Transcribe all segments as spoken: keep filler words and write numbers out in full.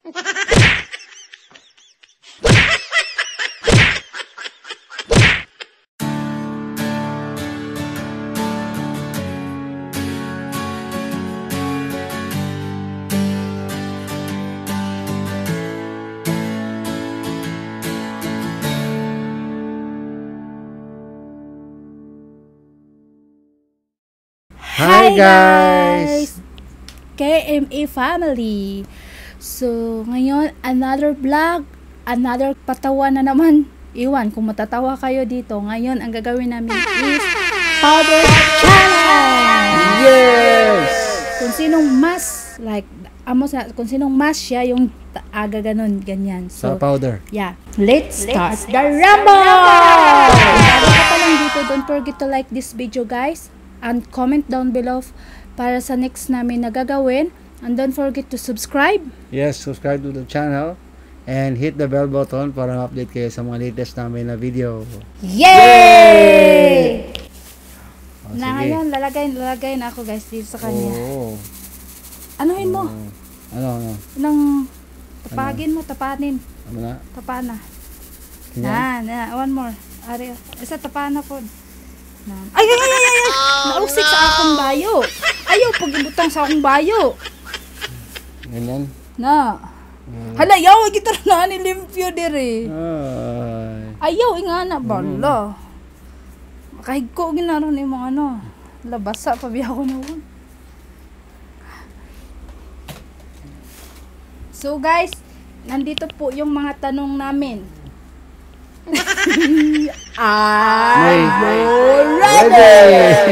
Hi guys! K M A family. So, ngayon, another vlog, another patawa na naman. Iwan, kung matatawa kayo dito. Ngayon, ang gagawin namin is powder challenge! Yes! Kung sinong mas, like, amo sa, kung sinong mas siya, yung aga ganon, ganyan. So, powder. Yeah. Let's start Let's the rumble! Bago ka pa lang dito, don't forget to like this video, guys. And comment down below para sa next namin na gagawin. And don't forget to subscribe. Yes, subscribe to the channel. And hit the bell button para ma-update kayo sa mga latest namin na video. Yay! Oh, na sige. ngayon, lalagay, lalagay na ako guys dito sa kanya. Oh. Anuhin mo? Oh. Ano, ano? Nang tapagin mo, tapanin. Ano na? Tapana. Ganyan? Na, na, one more. Ari, isa tapana po. Na. Ay, ay, ay, ay, ay! Nausik sa akong bayo. Ayaw, pag ibutang sa akong bayo. Ganyan? Na. Hala, yaw, kita na ni limpyo diri. Ay. Ayaw, ingana, bala. Kahig ko, ginaron ni mga ano. Labasa, pabiya ko na won. So guys, nandito po yung mga tanong namin. Are you ready?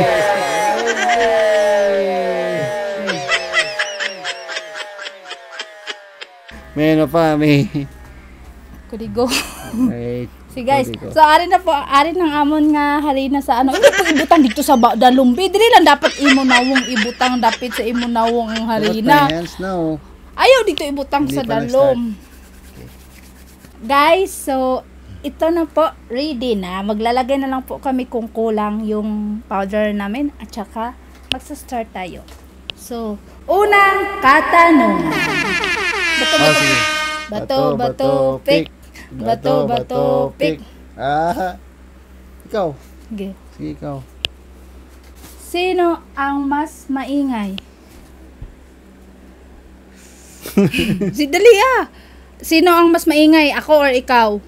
May ano pa, may... Kudigo. may Si guys, kudigo. so ari na po, ari ng amon nga halina sa ano. Hindi po ibutang dito sa ba- dalumbi. Dili lang dapat imo nawong ibutang dapit sa imo nawong ang harina. Dapat my hands now. Ayaw dito ibutang Hindi sa pa dalom. Guys, so ito na po, ready na. Maglalagay na lang po kami kung kulang yung powder namin at saka magsa-start tayo. So, unang katanungan. Bato, Oh, bato, sige. bato, bato, pick. Bato, bato, pick. Ah, ikaw. Okay. Sige, ikaw. Sino ang mas maingay? Si dali ah. Sino ang mas maingay? Ako or ikaw?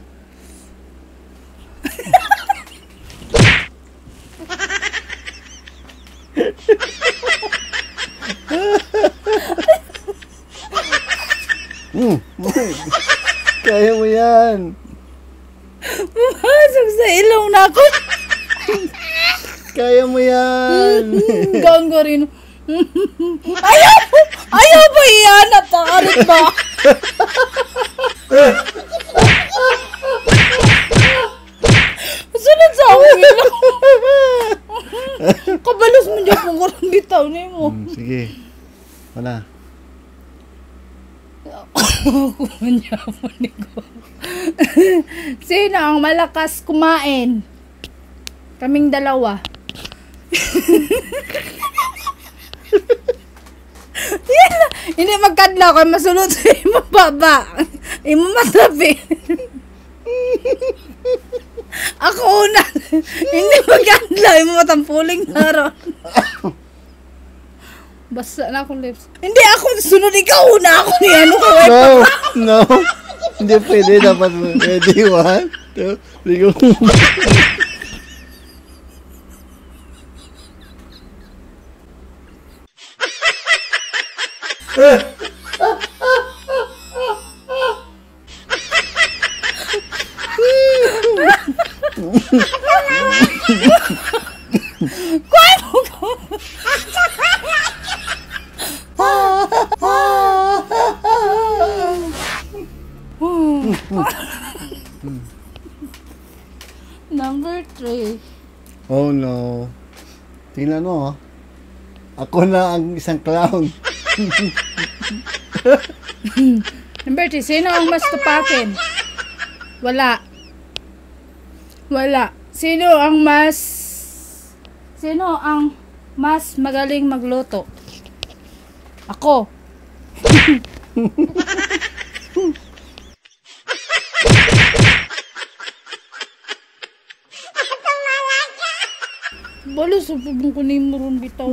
Hmm. Kaya mo yan. Pumasok sa ilong na ako. Kaya mo yan. Ganggo rin. Ayaw! Ayaw ba iyan at takarit ba? Sunod sa akong ilong. Kabalos mo dyan kung karang bitaw na mo. Hmm, sige. Wala. Kumanyaman ni ko. Sino ang malakas kumain? Kaming dalawa. Yan lang. Hindi magkadla ko. Masunod sa imo baba. Imo matabi. Ako una. Hindi magkadla. Imo matampuling na ron. Basa na akong lips. Hindi ako. Sunod ikaw una. Ako ni ano ka. No, no. Hindi pwede. Dapat ready. One, two, three, go. Kuha mo ko. Number three. Oh no. Tingnan mo. Ako na ang isang clown. Number three. Sino ang mas tupakin? Wala. Wala. Sino ang mas... Sino ang mas magaling magluto? Ako. Sabi ko ni mo ron bitaw.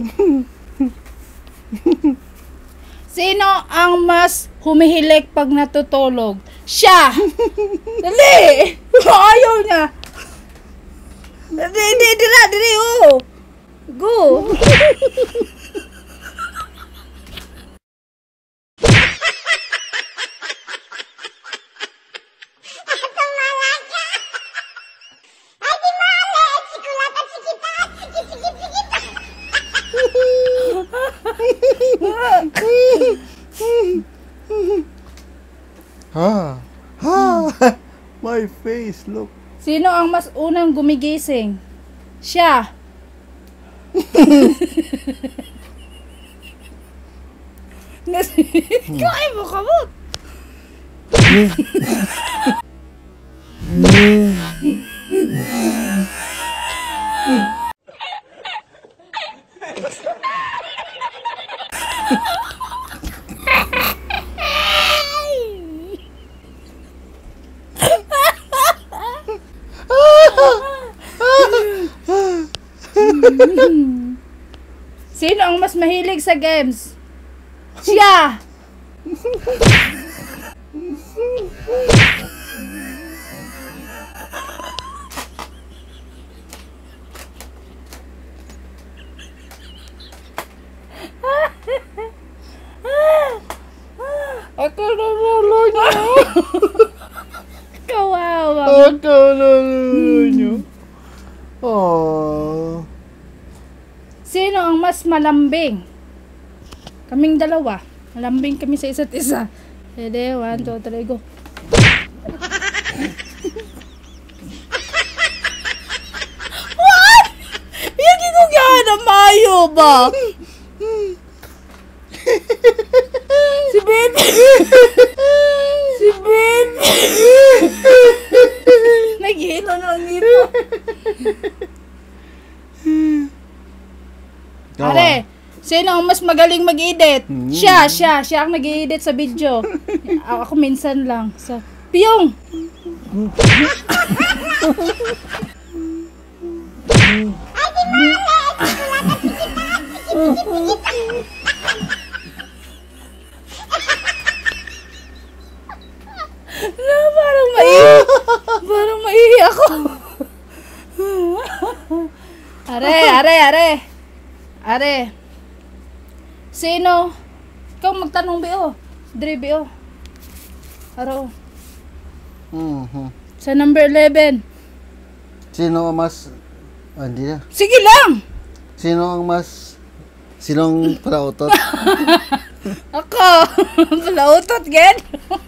Sino ang mas humihilik pag natutulog? Siya! Dali! Ayaw niya! Dali, dali, dali, dali, oh! Go! Ha! Ha! My face, look. Sino ang mas unang gumigising? Siya. Kaya mo kamot. Sino ang mas mahilig sa games? Siya! Ako nalulo niyo. Kawawa. Ako nalulo niyo. Oh. Sino ang mas malambing? Kaming dalawa. Malambing kami sa isa't isa. Pwede, one, two, three, go. What? Yan ko kaya na mayo ba? Si Ben. Si Ben. Naghilo na ang ngipo. Are, sino ang mas magaling mag-edit? Hmm. Siya, siya, siya ang nag-edit sa video. Ako minsan lang. So, Piyong! Na, parang maiiyak. Parang maiiyak ako. Are, are, are. Are. Sino? Ikaw magtanong, Bio. Dre, Bio. Aro. Mhm. Sa number eleven. Sino ang mas... Ah, hindi na. Sige lang! Sino ang mas... Sinong palautot? Ako! Palautot, gen?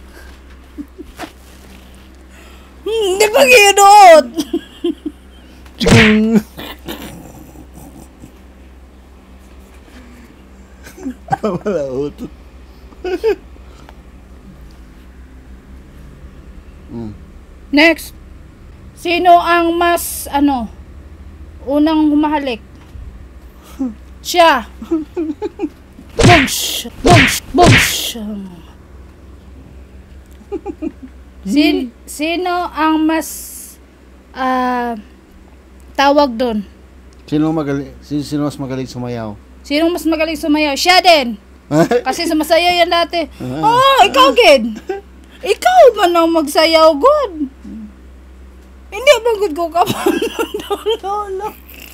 Hmm, hindi pa ginod! Chung! Palautot. Mm. Next. Sino ang mas, ano, unang humahalik? Siya. Bugsh! Bugsh! Bugsh! Sin, sino ang mas, ah, tawag doon? Sino magaling? Sino, sino mas magaling sumayaw? Sino mas magaling sumayaw? Siya din! Kasi sumasayaw yan dati. Ah. Oh, ikaw, Gid! Ikaw man ang magsayaw, God! Hindi ba good ko ka pa? Lolo.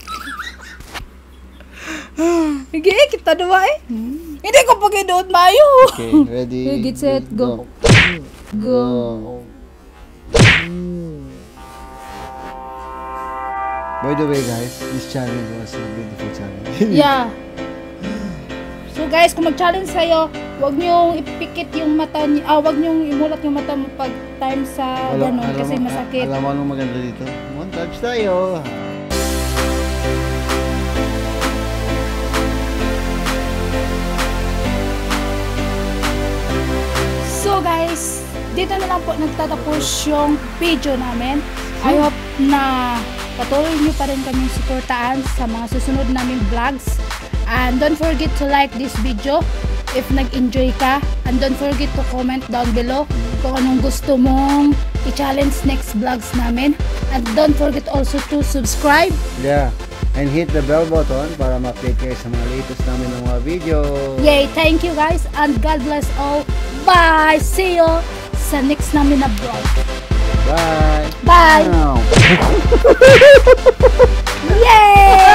Sige, kita dua eh. Hindi ko pag-idood mayo. Okay, ready? Get set, go. Go. By the way, guys, this challenge was a beautiful challenge. Yeah. So guys, kung mag-challenge sa'yo, huwag niyong ipikit yung mata niyo, ah, huwag niyong imulat yung mata mo pag time sa Alam- ganun alam kasi mo- masakit. Alam mo anong maganda dito? Montage tayo. So guys, dito na lang po nagtatapos yung video namin. I hope na patuloy niyo pa rin kaming suportaan sa mga susunod naming vlogs. And don't forget to like this video if nag-enjoy ka. And don't forget to comment down below kung anong gusto mong i-challenge next vlogs namin. And don't forget also to subscribe. Yeah. and hit the bell button para ma-update kayo sa mga latest namin ng mga video. Yay! Thank you guys and God bless all. Bye! See you sa next namin na vlog. Bye! Bye! Now. Yay!